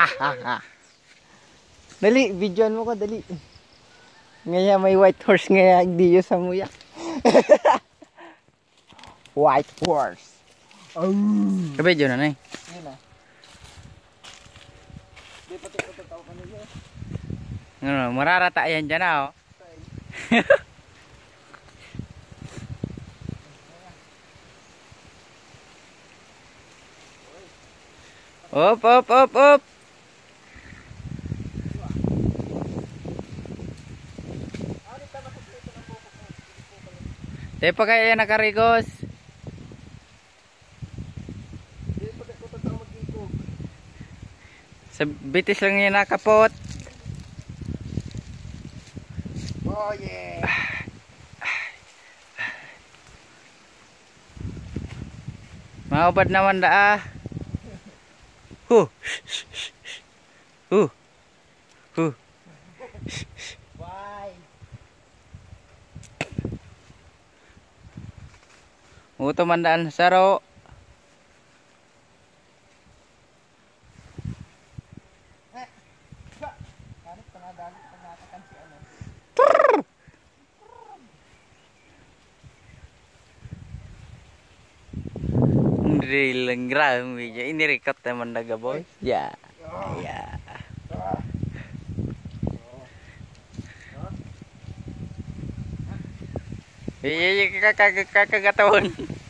Dali, videoan mo ko, dali. Ngayon may white horse ngayon, di yun sa muya. White horse. Oh. Kabidyo na na eh. Yun na. Di pati ko tataw ka nila. Ano, mararata yan dyan na oh. Op, op, op, op. Di pa kaya yan nakarigos. Sa bitis lang yan nakapot. Oh yeah. Maubad naman daa. Huh. Huh. Huh. Why? Uto mandaan saro. Drill gram ini record teman daga boy. Ya. Ya. Iya kakak gatawan.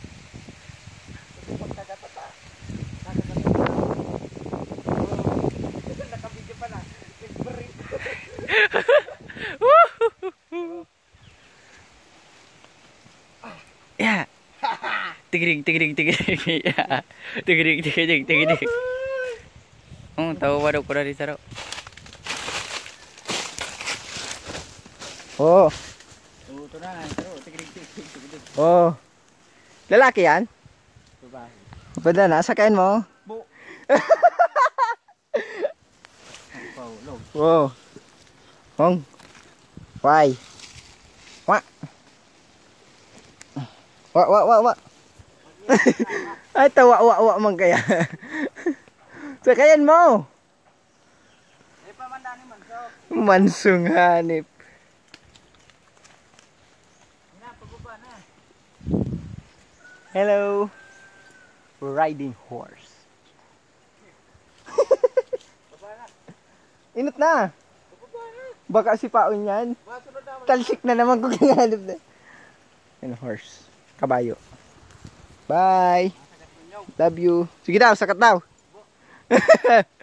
Ya. Tigrig. Ya. Tigrig. Tahu wadok ko dari saro. Oh. Ito na, saro. Tigrig. Oh. Lalaki yan? Babae. Na, sakain mo. Bu. Wow. Hong. Why? Wa. Wa. Ay, tawa man kaya. Sakayan mo. Ay, pamandani mansog. Mansung hanip. Pagbuba na. Hello. We're riding horse. Init na. Baka si Paon yan. Talsik na naman kung kinahanap na. And horse. Kabayo. Bye. Love you. Sige daw, sakat daw.